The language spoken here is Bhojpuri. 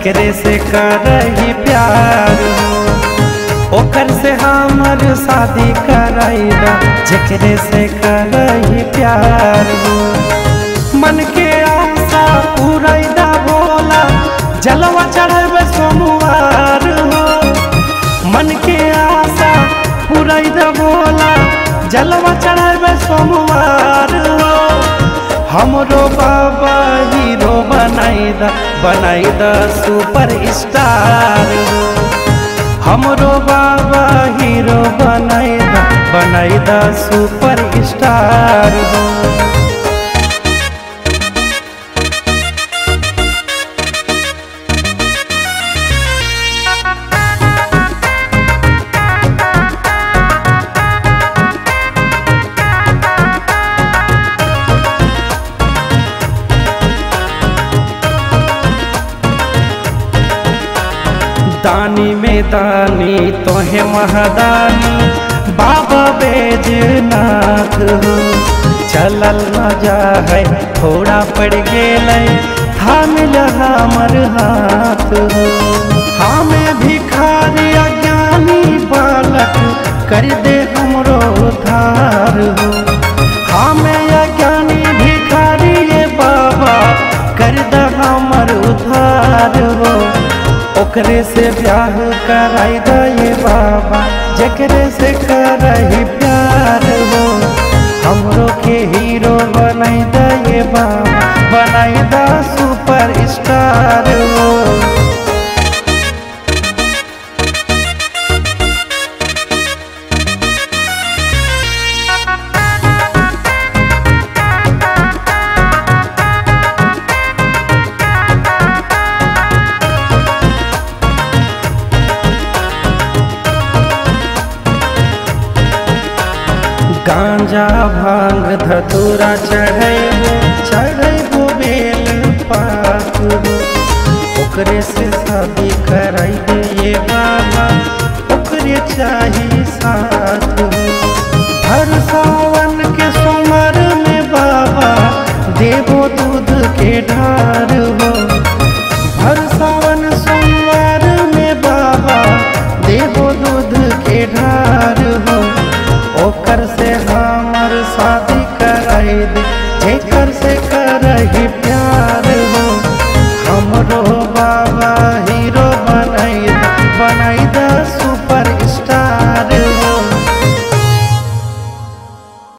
जकरे से करही प्यार हो ओकर से हमर शादी कराइदा, जकरे से करही प्यार हो। मन के आशा पूराइदा भोला, जलवा चढ़ावे सोमवार हो। मन के आशा पूराइदा भोला, जलवा चढ़ावे सोमवार हो। हमरो बाबा हीरो बनाइदा सुपर स्टार हो। हमरो बाबा हीरो बनाइदा सुपर स्टार हो। दानी में दानी तोहे महादानी बाबा बैजनाथ हो। चलल न जाए थोड़ा पड़ गेलै, थामिल हमर हाथ हो। हमें भिखारी अज्ञानी बालक कर दे हमरो उद्धार हो। हमें अज्ञानी भिखारी ये बाबा कर दे हमर उद्धार हो। ओकरे से ब्याह कराई दे बाबा, जकरे से करही प्यार हो। हमरो के हीरो बनाई दे बाबा, बनाई दा सुपर स्टार हो। गांजा भांग धतूरा चढ़ैबो बेल पात हो। ओकरे से शादी कराई दे बाबा, ओकरे चाही साथ हो। हर सावन के सोमवार में बाबा देवो दूध के ढार हो। हर सावन सोमवार में बाबा देवो दूध के ढार हो। ओकर से हमर शादी कराई दे